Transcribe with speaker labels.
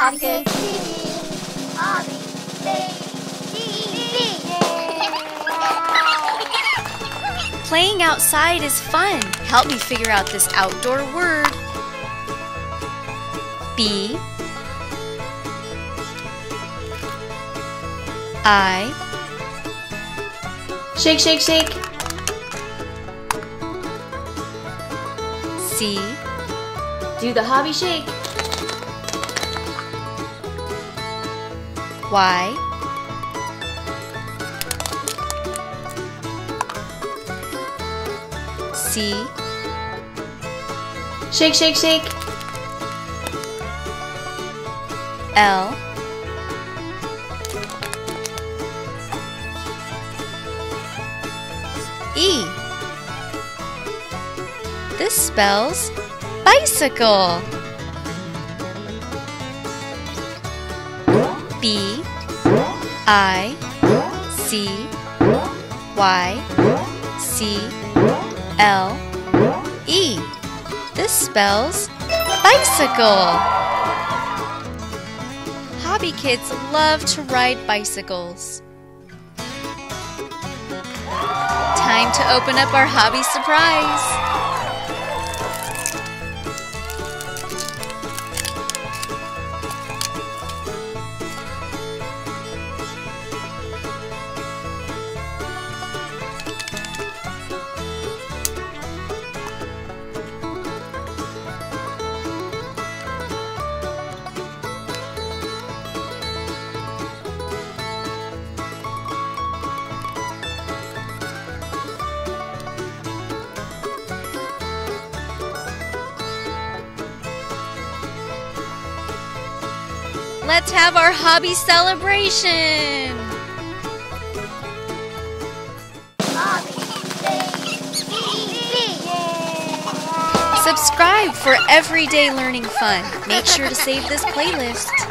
Speaker 1: HobbyKidsTV, HobbyPigsTV.
Speaker 2: Playing outside is fun. Help me figure out this outdoor word. B I
Speaker 1: Shake, shake, shake.
Speaker 2: C
Speaker 1: Do the hobby shake.
Speaker 2: Y C
Speaker 1: Shake, shake, shake.
Speaker 2: L E. This spells bicycle. B I C Y C L E. This spells bicycle. Hobby kids love to ride bicycles. Time to open up our hobby surprise. Let's have our hobby celebration! Subscribe for everyday learning fun. Make sure to save this playlist.